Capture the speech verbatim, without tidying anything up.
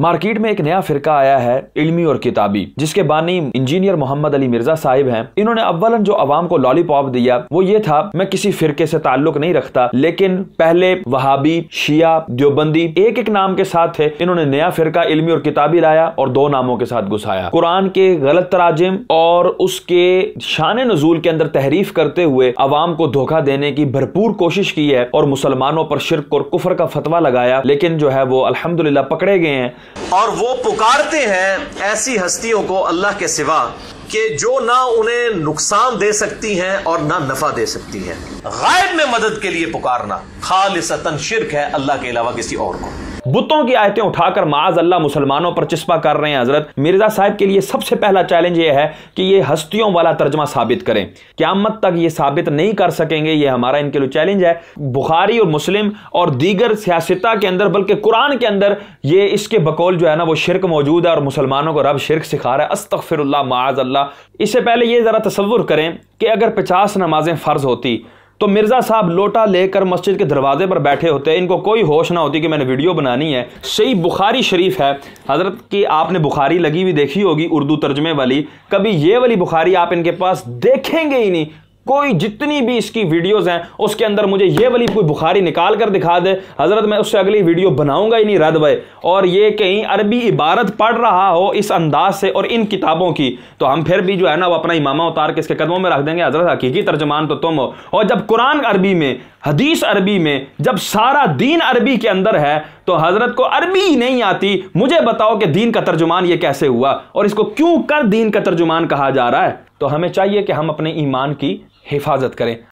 Market में एक नया फिरका आया है इल्मी और किताबी, जिसके बानी इंजीनियर मोहम्मद अली मिर्जा साहिब हैं। इन्होंने अव्वलन जो अवाम को लॉलीपॉप दिया वो ये था, मैं किसी फिरके से ताल्लुक नहीं रखता, लेकिन पहले वहाबी, शिया, देवबंदी एक एक नाम के साथ थे। इन्होंने नया फिरका इल्मी और किताबी लाया और दो नामों के साथ घुसाया। कुरान के गलत तराजिम और उसके शान नजूल के अंदर तहरीफ करते हुए अवाम को धोखा देने की भरपूर कोशिश की है और मुसलमानों पर शिर्क और कुफर का फतवा लगाया, लेकिन जो है वो अल्हम्दुलिल्लाह पकड़े गए हैं। और वो पुकारते हैं ऐसी हस्तियों को अल्लाह के सिवा कि जो ना उन्हें नुकसान दे सकती हैं और ना नफा दे सकती हैं। गायब में मदद के लिए पुकारना खालिसतन शिर्क है अल्लाह के अलावा किसी और को। बुतों की आयतें उठाकर माज अल्लाह मुसलमानों पर चिस्पा कर रहे हैं। हजरत मिर्जा साहब के लिए सबसे पहला चैलेंज यह है कि ये हस्तियों वाला तर्जमा साबित करें। क़यामत तक ये साबित नहीं कर सकेंगे, ये हमारा इनके लिए चैलेंज है। बुखारी और मुस्लिम और दीगर सियासता के अंदर, बल्कि कुरान के अंदर ये इसके बकौल जो है ना वो शिरक मौजूद है और मुसलमानों को रब शिरक सिखा रहा है। अस्तगफिरुल्लाह माज अल्लाह। इससे पहले ये जरा तसव्वुर करें कि अगर पचास नमाजें फर्ज होती तो मिर्जा साहब लोटा लेकर मस्जिद के दरवाजे पर बैठे होते, इनको कोई होश ना होती कि मैंने वीडियो बनानी है। सही बुखारी शरीफ है हजरत की, आपने बुखारी लगी हुई देखी होगी उर्दू तर्जमे वाली, कभी ये वाली बुखारी आप इनके पास देखेंगे ही नहीं। कोई जितनी भी इसकी वीडियोस हैं उसके अंदर मुझे ये वाली कोई बुखारी निकाल कर दिखा दे हजरत, मैं उससे अगली वीडियो बनाऊंगा ही नहीं रद भाई। और ये कहीं अरबी इबारत पढ़ रहा हो इस अंदाज से और इन किताबों की, तो हम फिर भी जो है ना वो अपना इमामा उतार के इसके कदमों में रख देंगे। हजरत हकीकी तर्जमान तो तुम हो, और जब कुरान अरबी में, हदीस अरबी में, जब सारा दीन अरबी के अंदर है तो हजरत को अरबी ही नहीं आती। मुझे बताओ कि दीन का तर्जुमान ये कैसे हुआ और इसको क्यों कर दीन का तर्जुमान कहा जा रहा है। तो हमें चाहिए कि हम अपने ईमान की हिफाजत करें।